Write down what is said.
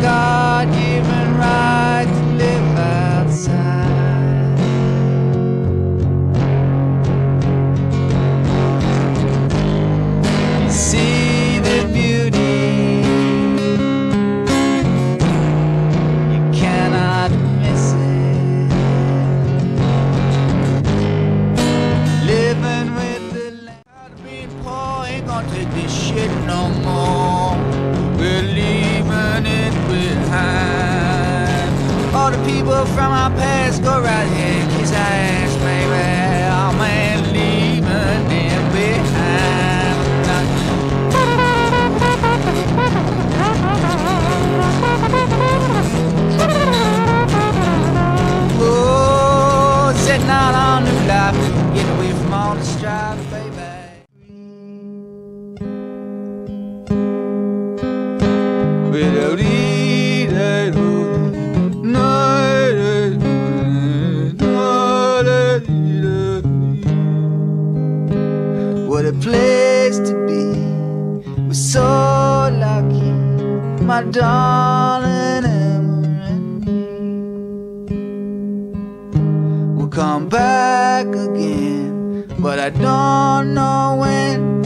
God-given right to live outside. You see the beauty, you cannot miss it. Living with the land, being poor ain't gonna take this shit no more. We're leaving it behind. All the people from our past go right here and kiss our ass, baby. Oh man, leaving them behind. Oh, setting out on new life, getting away from all the strife, baby. What a place to be. We're so lucky, my darling Emma and me. We'll come back again, but I don't know when.